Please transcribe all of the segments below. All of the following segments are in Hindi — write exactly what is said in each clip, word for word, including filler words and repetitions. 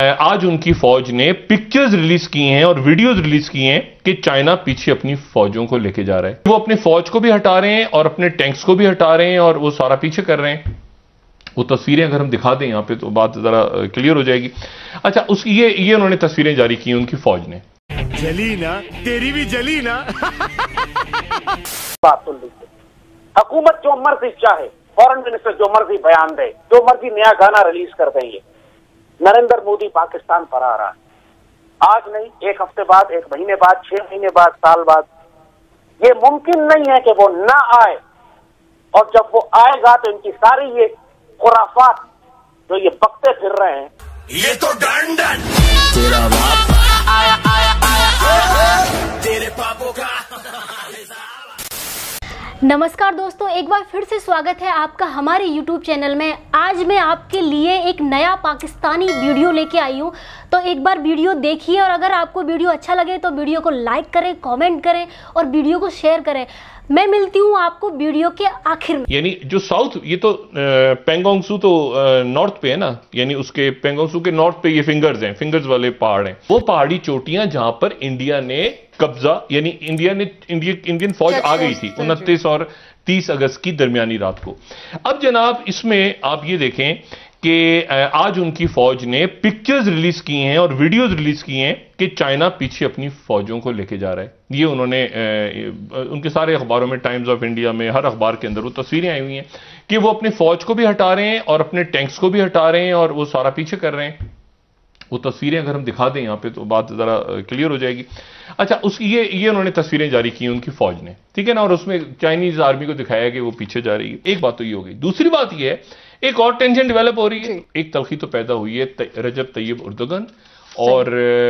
आज उनकी फौज ने पिक्चर्स रिलीज की हैं और वीडियोस रिलीज की हैं कि चाइना पीछे अपनी फौजों को लेके जा रहा है। वो अपनी फौज को भी हटा रहे हैं और अपने टैंक्स को भी हटा रहे हैं और वो सारा पीछे कर रहे हैं। वो तस्वीरें अगर हम दिखा दें यहां पे तो बात जरा क्लियर हो जाएगी। अच्छा, उस ये ये उन्होंने तस्वीरें जारी की उनकी फौज ने। जली ना, तेरी भी जली ना। बात सुन लीजिए, हुकूमत जो मर्जी चाहे, फॉरेन मिनिस्टर जो मर्जी बयान दे, जो मर्जी नया गाना रिलीज कर देंगे, नरेंद्र मोदी पाकिस्तान पर आ रहा है। आज नहीं, एक हफ्ते बाद, एक महीने बाद, छह महीने बाद, साल बाद। ये मुमकिन नहीं है कि वो ना आए, और जब वो आएगा तो इनकी सारी ये खुराफात जो ये बकते फिर रहे हैं, ये तो डन डन तेरा बाप आया आया आया तेरे पापों का। नमस्कार दोस्तों, एक बार फिर से स्वागत है आपका हमारे यूट्यूब चैनल में। आज मैं आपके लिए एक नया पाकिस्तानी वीडियो लेके आई हूँ, तो एक बार वीडियो देखिए और अगर आपको वीडियो अच्छा लगे तो वीडियो को लाइक करें, कमेंट करें और वीडियो को शेयर करें। मैं मिलती हूँ आपको वीडियो के आखिर में। यानी जो साउथ, ये तो पेंगोंग सू तो नॉर्थ पे है ना, यानी उसके पेंगोंग सू के नॉर्थ पे ये फिंगर्स हैं, फिंगर्स वाले पहाड़ हैं, वो पहाड़ी चोटियां जहां पर इंडिया ने कब्जा, यानी इंडिया ने इंडिया इंडियन फौज आ गई थी उनतीस और तीस अगस्त की दरमियानी रात को। अब जनाब इसमें आप ये देखें कि आज उनकी फौज ने पिक्चर्स रिलीज की हैं और वीडियोस रिलीज की हैं कि चाइना पीछे अपनी फौजों को लेके जा रहा है। ये उन्होंने उनके सारे अखबारों में, टाइम्स ऑफ इंडिया में, हर अखबार के अंदर वो तस्वीरें आई हुई हैं कि वो अपनी फौज को भी हटा रहे हैं और अपने टैंक्स को भी हटा रहे हैं और वो सारा पीछे कर रहे हैं। वो तस्वीरें अगर हम दिखा दें यहां पे तो बात जरा क्लियर हो जाएगी। अच्छा, उस ये ये उन्होंने तस्वीरें जारी की उनकी फौज ने, ठीक है ना, और उसमें चाइनीज आर्मी को दिखाया कि वो पीछे जा रही है। एक बात तो ये हो गई। दूसरी बात ये है, एक और टेंशन डेवलप हो रही है। एक तलखी तो पैदा हुई है रजब तैयब एर्दोगन और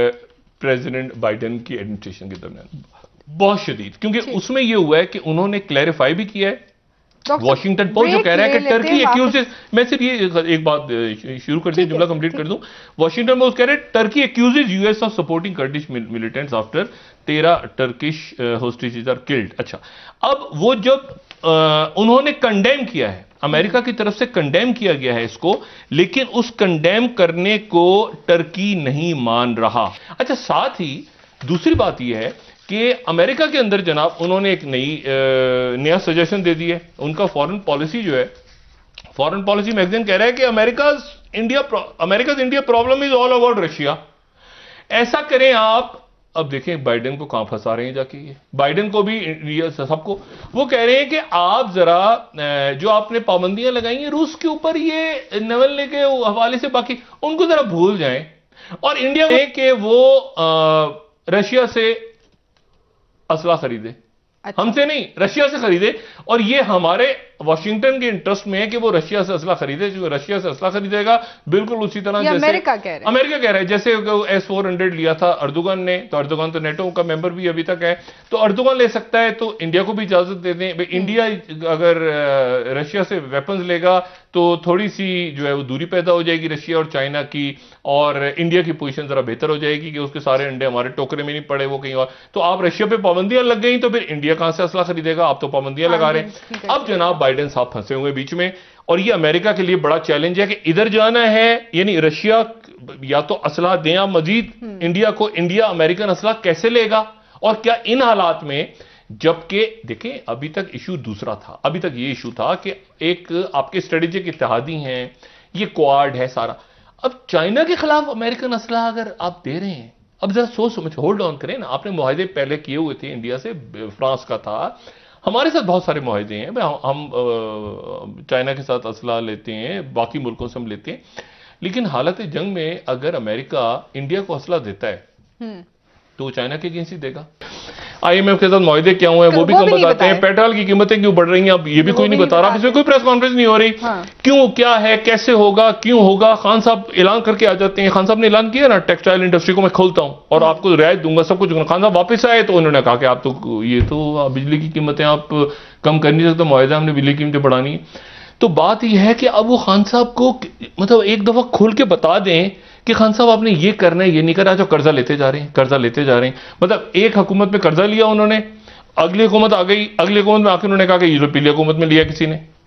प्रेसिडेंट बाइडेन की एडमिनिस्ट्रेशन के दरमियान, बहुत शदीद, क्योंकि उसमें यह हुआ है कि उन्होंने क्लैरिफाई भी किया है। वॉशिंगटन पोस्ट जो कह रहा है कि टर्की एक्यूजेस, मैं सिर्फ ये एक बात शुरू कर दी, जुमला कंप्लीट कर दूं। वॉशिंगटन पोस्ट कह रहे हैं Turkey accuses US of supporting Kurdish militants after तेरह टर्किश होस्टेजेस आर किल्ड। अच्छा, अब वो जब uh, उन्होंने कंडेम किया है, अमेरिका की तरफ से कंडेम किया गया है इसको, लेकिन उस कंडेम करने को टर्की नहीं मान रहा। अच्छा, साथ ही दूसरी बात यह है कि अमेरिका के अंदर जनाब उन्होंने एक नई नया सजेशन दे दिया है। उनका फॉरेन पॉलिसी जो है, फॉरेन पॉलिसी मैगजीन कह रहा है कि America India America India problem is all about Russia. ऐसा करें आप, अब देखें बाइडेन को कहां फंसा रहे हैं जाके, ये बाइडेन को भी, सबको वो कह रहे हैं कि आप जरा जो आपने पाबंदियां लगाई हैं रूस के ऊपर, ये नवलने के हवाले से, बाकी उनको जरा भूल जाएं और इंडिया में कि वो आ, रशिया से असला खरीदे। अच्छा। हमसे नहीं, रशिया से खरीदे, और ये हमारे वाशिंगटन के इंटरेस्ट में है कि वो रशिया से असला खरीदे। जो रशिया से असला खरीदेगा बिल्कुल उसी तरह जैसे अमेरिका कह रहा है अमेरिका कह रहा है जैसे एस फोर हंड्रेड लिया था अर्दोगन ने, तो अर्दोगन तो नेटो का मेंबर भी अभी तक है, तो अर्दोगन ले सकता है, तो इंडिया को भी इजाजत दे दें। इंडिया अगर रशिया से वेपन्स लेगा तो थोड़ी सी जो है वो दूरी पैदा हो जाएगी रशिया और चाइना की, और इंडिया की पोजीशन जरा बेहतर हो जाएगी कि उसके सारे अंडे हमारे टोकरे में नहीं पड़े, वो कहीं और। तो आप रशिया पे पाबंदियां लग गई तो फिर इंडिया कहां से असला खरीदेगा? आप तो पाबंदियां लगा रहे हैं। अब जनाब बाइडेन साहब फंसे हुए बीच में, और ये अमेरिका के लिए बड़ा चैलेंज है कि इधर जाना है, यानी रशिया या तो असला दें आप मजीद इंडिया को, इंडिया अमेरिकन असला कैसे लेगा? और क्या इन हालात में, जबकि देखें अभी तक इशू दूसरा था, अभी तक ये इशू था कि एक आपके स्ट्रेटेजिक इत्तेहादी हैं, ये क्वाड है सारा, अब चाइना के खिलाफ अमेरिकन असला अगर आप दे रहे हैं, अब जरा सोच समझ होल्ड ऑन करें ना। आपने मुआहदे पहले किए हुए थे इंडिया से, फ्रांस का था, हमारे साथ बहुत सारे मुआहदे हैं, हम चाइना के साथ असला लेते हैं, बाकी मुल्कों से हम लेते हैं, लेकिन हालत जंग में अगर अमेरिका इंडिया को असला देता है तो चाइना के अगेंस्ट ही देगा। आईएमएफ के साथ मुआहदे क्या हुए हैं वो भी कम बताते हैं। पेट्रोल की कीमतें क्यों बढ़ रही हैं अब ये भी कोई नहीं बता रहा, इसमें कोई प्रेस कॉन्फ्रेंस नहीं हो रही। हाँ। क्यों, क्या है, कैसे होगा, क्यों होगा? खान साहब ऐलान करके आ जाते हैं। खान साहब ने ऐलान किया ना, टेक्सटाइल इंडस्ट्री को मैं खोलता हूं और आपको रियायत दूंगा, सब कुछ। खान साहब वापस आए तो उन्होंने कहा कि आप तो ये तो बिजली की कीमतें आप कम कर नहीं सकते, मुआहदा हमने बिजली की कीमतें बढ़ानी। तो बात यह है कि अब वो खान साहब को मतलब एक दफा खोल के बता दें कि खान साहब आपने ये करना है, ये नहीं करना, जो कर्जा लेते जा रहे हैं, कर्जा लेते जा रहे हैं। मतलब एक हुकूमत में कर्जा लिया उन्होंने, अगली हुकूमत आ गई, अगली हुकूमत में आकर उन्होंने कहा कि यूरोपीय हुकूमत में लिया किसी ने,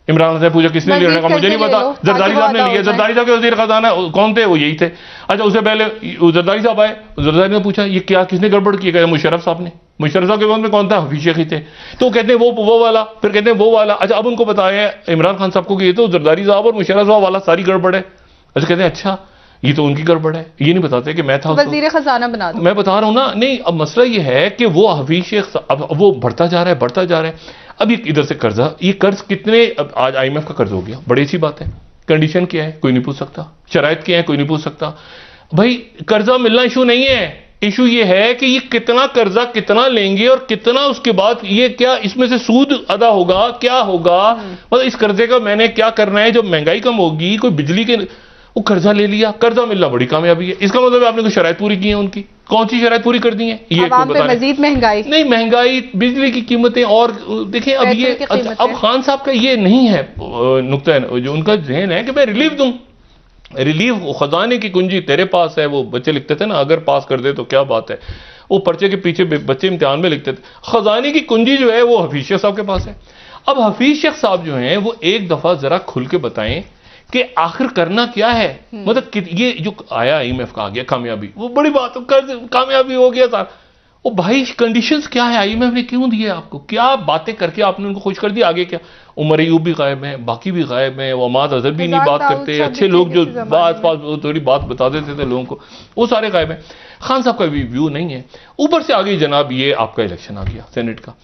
इमरान खान से पूछा किसने लिया, कहा मुझे नहीं पता, जरदारी साहब ने लिया। जरदारी साहब के वजीर खजाना कौन थे? वो यही थे। अच्छा, उससे पहले जरदारी साहब आए, जरदारी ने पूछा ये क्या, किसने गड़बड़ की? कहते मुशर्रफ साहब ने। मुशर्रफ साहब के बाद में कौन था? हफीज शेख ही थे। तो कहते हैं वो वो वाला, फिर कहते हैं वो वाला। अच्छा, अब उनको बताया इमरान खान साहब को कि ये तो जरदारी साहब और मुशर्रफ साहब वाला सारी गड़बड़ है। अच्छा, कहते हैं अच्छा ये तो उनकी गड़बड़ है, ये नहीं बताते कि मैं था वजीर खजाना बना दो। मैं बता रहा हूं ना। नहीं, अब मसला ये है कि वो हफीज शेख अब वो बढ़ता जा रहा है, बढ़ता जा रहा है। अब ये इधर से कर्जा, ये कर्ज कितने, अब आज आईएमएफ का कर्ज हो गया, बड़ी अच्छी बात है। कंडीशन क्या है कोई नहीं पूछ सकता, शराइत क्या है कोई नहीं पूछ सकता। भाई कर्जा मिलना इशू नहीं है, इशू ये है कि ये कितना कर्जा कितना लेंगे और कितना उसके बाद ये क्या इसमें से सूद अदा होगा, क्या होगा, मतलब इस कर्जे का मैंने क्या करना है। जब महंगाई कम होगी, कोई बिजली के वो कर्जा ले लिया, कर्जा मिलना बड़ी कामयाबी है। इसका मतलब आपने कोई शराइत पूरी की है उनकी, कौन सी शराइत पूरी कर दी है? ये पे मजीद महंगाई नहीं, महंगाई, बिजली की कीमतें, और देखें अब ये अच्छा, अब खान साहब का ये नहीं है नुक्ता, जो उनका जहन है कि मैं रिलीफ दूं, रिलीफ खजाने की कुंजी तेरे पास है। वो बच्चे लिखते थे ना, अगर पास कर दे तो क्या बात है, वो पर्चे के पीछे बच्चे इम्तिहान में लिखते थे, खजाने की कुंजी जो है वो हफीज शेख साहब के पास है। अब हफीज शेख साहब जो हैं वो एक दफा जरा खुल के बताएं कि आखिर करना क्या है। मतलब ये जो आया आईएमएफ का आ गया कामयाबी, वो बड़ी बात, कामयाबी हो गया सर। वो भाई कंडीशंस क्या है, आईएमएफ ने क्यों दिए आपको, क्या बातें करके आपने उनको खुश कर दिया? आगे क्या, उमर अयूब भी गायब है, बाकी भी गायब है, वो अमाद अजहर भी नहीं बात करते, अच्छे लोग जो बात बात थोड़ी बात बता देते थे लोगों को, वो सारे गायब हैं। खान साहब का भी व्यू नहीं है। ऊपर से आगे जनाब ये आपका इलेक्शन आ गया सेनेट का।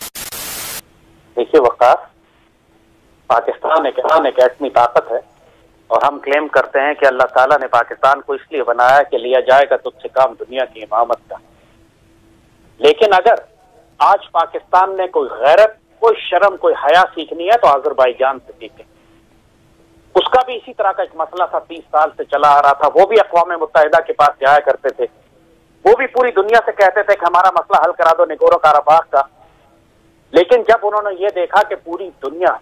देखिए वक़ार, पाकिस्तान एक एक एटमी ताकत है और हम क्लेम करते हैं कि अल्लाह ताला ने पाकिस्तान को इसलिए बनाया कि लिया जाएगा तुझसे काम दुनिया की इमामत का। लेकिन अगर आज पाकिस्तान ने कोई गैरत, कोई शर्म, कोई हया सीखनी है तो अजरबैजान से सीखे। उसका भी इसी तरह का एक मसला था, तीस साल से चला आ रहा था। वो भी अक़वाम मुत्तहिदा के पास जाया करते थे, वो भी पूरी दुनिया से कहते थे कि हमारा मसला हल करा दो नगोरो काराबाख का। लेकिन जब उन्होंने ये देखा कि पूरी दुनिया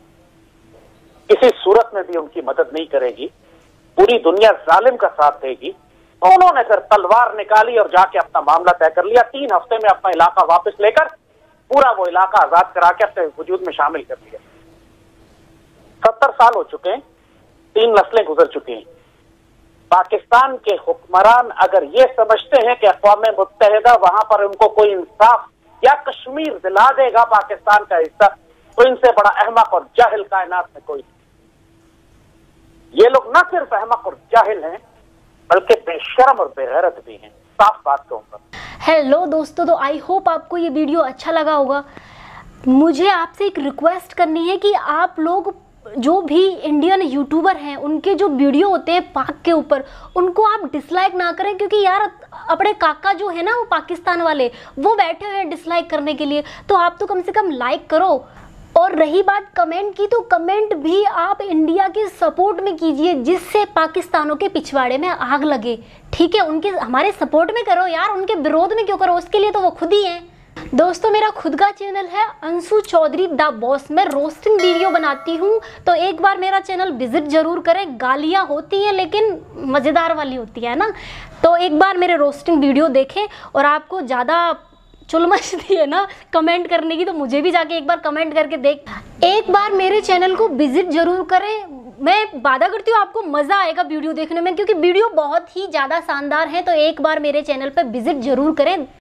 किसी सूरत में भी उनकी मदद नहीं करेगी, पूरी दुनिया जालिम का साथ देगी, तो उन्होंने फिर तलवार निकाली और जाके अपना मामला तय कर लिया। तीन हफ्ते में अपना इलाका वापस लेकर पूरा वो इलाका आजाद करा के अपने वजूद में शामिल कर लिया। सत्तर साल हो चुके हैं, तीन नस्लें गुजर चुकी हैं। पाकिस्तान के हुक्मरान अगर ये समझते हैं कि अक़वाम मुत्तहिदा वहां पर उनको कोई इंसाफ या कश्मीर दिला देगा पाकिस्तान का हिस्सा, तो इनसे बड़ा अहमक और जाहिल कायनात में कोई। ये लोग न सिर्फ अहमक और जाहिल हैं बल्कि बेशर्म और बेगैरत भी हैं, साफ बात कहूंगा। हेलो दोस्तों, तो आई होप आपको ये वीडियो अच्छा लगा होगा। मुझे आपसे एक रिक्वेस्ट करनी है कि आप लोग जो भी इंडियन यूट्यूबर हैं उनके जो वीडियो होते हैं पाक के ऊपर, उनको आप डिसलाइक ना करें, क्योंकि यार अपने काका जो है ना वो पाकिस्तान वाले, वो बैठे हुए हैं डिसलाइक करने के लिए, तो आप तो कम से कम लाइक करो। और रही बात कमेंट की, तो कमेंट भी आप इंडिया के सपोर्ट में कीजिए, जिससे पाकिस्तानों के पिछवाड़े में आग लगे। ठीक है, उनके हमारे सपोर्ट में करो यार, उनके विरोध में क्यों करो, उसके लिए तो वो खुद ही हैं। दोस्तों, मेरा खुद का चैनल है अंशु चौधरी द बॉस, मैं रोस्टिंग वीडियो बनाती हूँ, तो एक बार मेरा चैनल विजिट जरूर करें। गालियाँ होती हैं लेकिन मज़ेदार वाली होती है ना, तो एक बार मेरे रोस्टिंग वीडियो देखें। और आपको ज़्यादा चुल मचती है ना कमेंट करने की, तो मुझे भी जाके एक बार कमेंट करके देख, एक बार मेरे चैनल को विजिट जरूर करें। मैं वादा करती हूँ आपको मज़ा आएगा वीडियो देखने में, क्योंकि वीडियो बहुत ही ज़्यादा शानदार है। तो एक बार मेरे चैनल पर विजिट जरूर करें।